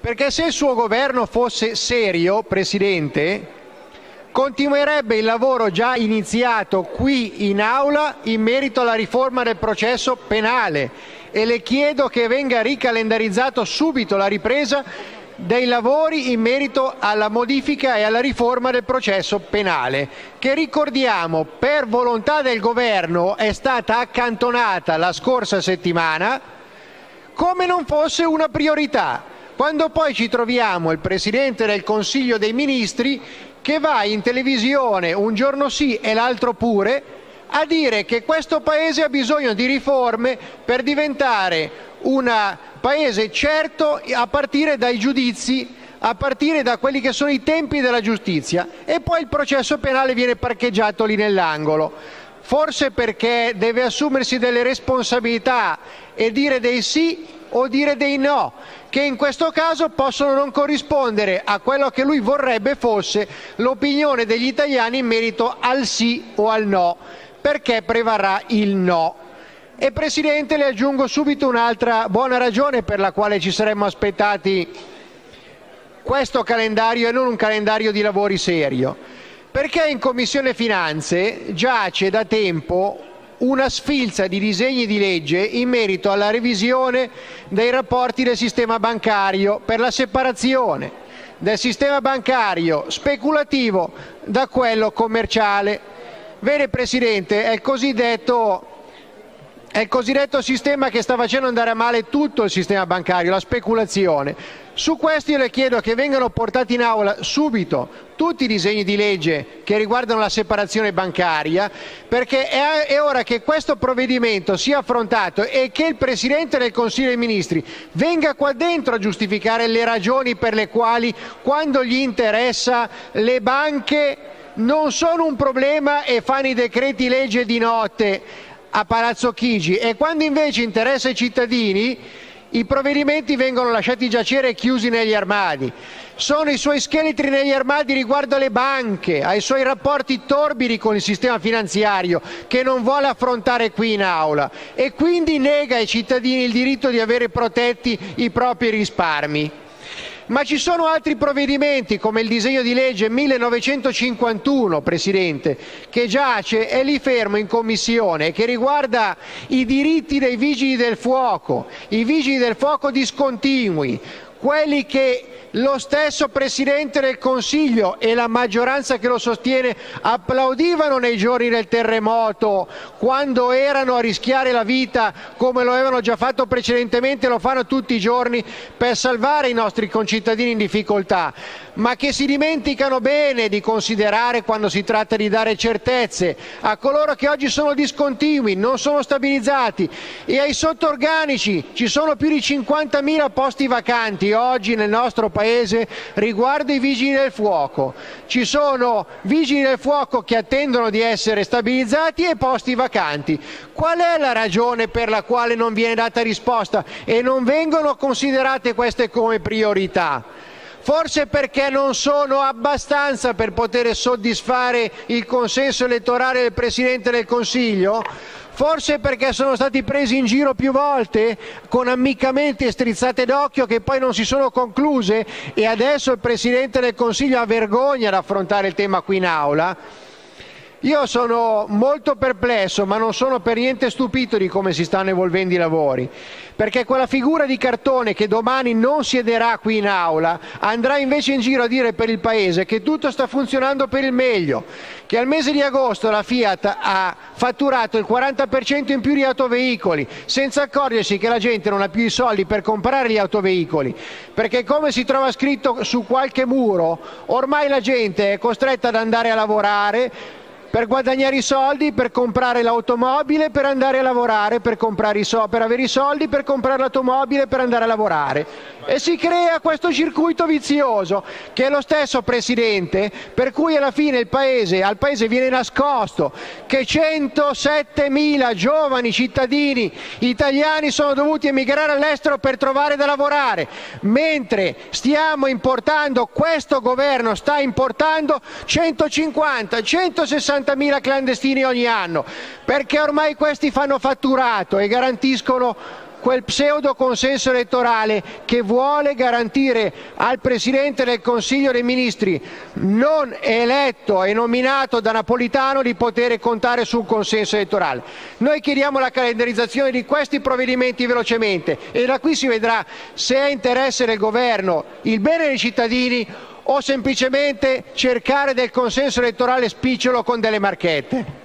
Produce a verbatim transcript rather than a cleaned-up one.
perché se il suo governo fosse serio, Presidente, continuerebbe il lavoro già iniziato qui in Aula in merito alla riforma del processo penale, e le chiedo che venga ricalendarizzato subito la ripresa dei lavori in merito alla modifica e alla riforma del processo penale, che, ricordiamo, per volontà del governo è stata accantonata la scorsa settimana come non fosse una priorità, quando poi ci troviamo il Presidente del Consiglio dei Ministri che va in televisione un giorno sì e l'altro pure a dire che questo Paese ha bisogno di riforme per diventare un Paese certo a partire dai giudizi, a partire da quelli che sono i tempi della giustizia, e poi il processo penale viene parcheggiato lì nell'angolo. Forse perché deve assumersi delle responsabilità e dire dei sì o dire dei no, che in questo caso possono non corrispondere a quello che lui vorrebbe fosse l'opinione degli italiani in merito al sì o al no, perché prevarrà il no. E Presidente, le aggiungo subito un'altra buona ragione per la quale ci saremmo aspettati questo calendario e non un calendario di lavori serio, perché in Commissione Finanze giace da tempo una sfilza di disegni di legge in merito alla revisione dei rapporti del sistema bancario per la separazione del sistema bancario speculativo da quello commerciale. Vede Presidente, è il cosiddetto È il cosiddetto sistema che sta facendo andare a male tutto il sistema bancario, la speculazione. Su questo io le chiedo che vengano portati in aula subito tutti i disegni di legge che riguardano la separazione bancaria, perché è, è ora che questo provvedimento sia affrontato e che il Presidente del Consiglio dei Ministri venga qua dentro a giustificare le ragioni per le quali, quando gli interessa, le banche non sono un problema e fanno i decreti legge di notte a Palazzo Chigi, e quando invece interessa i cittadini i provvedimenti vengono lasciati giacere e chiusi negli armadi. Sono i suoi scheletri negli armadi riguardo alle banche, ai suoi rapporti torbidi con il sistema finanziario che non vuole affrontare qui in aula, e quindi nega ai cittadini il diritto di avere protetti i propri risparmi. Ma ci sono altri provvedimenti, come il disegno di legge millenovecentocinquantuno, Presidente, che giace, è lì fermo in Commissione, che riguarda i diritti dei vigili del fuoco, i vigili del fuoco discontinui, quelli che lo stesso Presidente del Consiglio e la maggioranza che lo sostiene applaudivano nei giorni del terremoto, quando erano a rischiare la vita, come lo avevano già fatto precedentemente e lo fanno tutti i giorni per salvare i nostri concittadini in difficoltà, ma che si dimenticano bene di considerare quando si tratta di dare certezze a coloro che oggi sono discontinui, non sono stabilizzati, e ai sottorganici. Ci sono più di cinquantamila posti vacanti oggi nel nostro Paese riguardo i vigili del fuoco. Ci sono vigili del fuoco che attendono di essere stabilizzati e posti vacanti. Qual è la ragione per la quale non viene data risposta e non vengono considerate queste come priorità? Forse perché non sono abbastanza per poter soddisfare il consenso elettorale del Presidente del Consiglio? Forse perché sono stati presi in giro più volte con ammiccamenti e strizzate d'occhio che poi non si sono concluse e adesso il Presidente del Consiglio ha vergogna ad affrontare il tema qui in aula? Io sono molto perplesso, ma non sono per niente stupito di come si stanno evolvendo i lavori, perché quella figura di cartone che domani non siederà qui in aula andrà invece in giro a dire per il Paese che tutto sta funzionando per il meglio, che al mese di agosto la Fiat ha fatturato il quaranta per cento in più di autoveicoli, senza accorgersi che la gente non ha più i soldi per comprare gli autoveicoli, perché come si trova scritto su qualche muro, ormai la gente è costretta ad andare a lavorare per guadagnare i soldi, per comprare l'automobile, per andare a lavorare, per, comprare i so- per avere i soldi, per comprare l'automobile, per andare a lavorare. E si crea questo circuito vizioso che è lo stesso, Presidente, per cui alla fine il paese, al Paese viene nascosto che centosettemila giovani cittadini italiani sono dovuti emigrare all'estero per trovare da lavorare, mentre stiamo importando, questo governo sta importando centocinquanta centosessantamila clandestini ogni anno, perché ormai questi fanno fatturato e garantiscono quel pseudo consenso elettorale che vuole garantire al Presidente del Consiglio dei Ministri non eletto e nominato da Napolitano di poter contare sul consenso elettorale. Noi chiediamo la calendarizzazione di questi provvedimenti velocemente e da qui si vedrà se è interesse del governo il bene dei cittadini o semplicemente cercare del consenso elettorale spicciolo con delle marchette.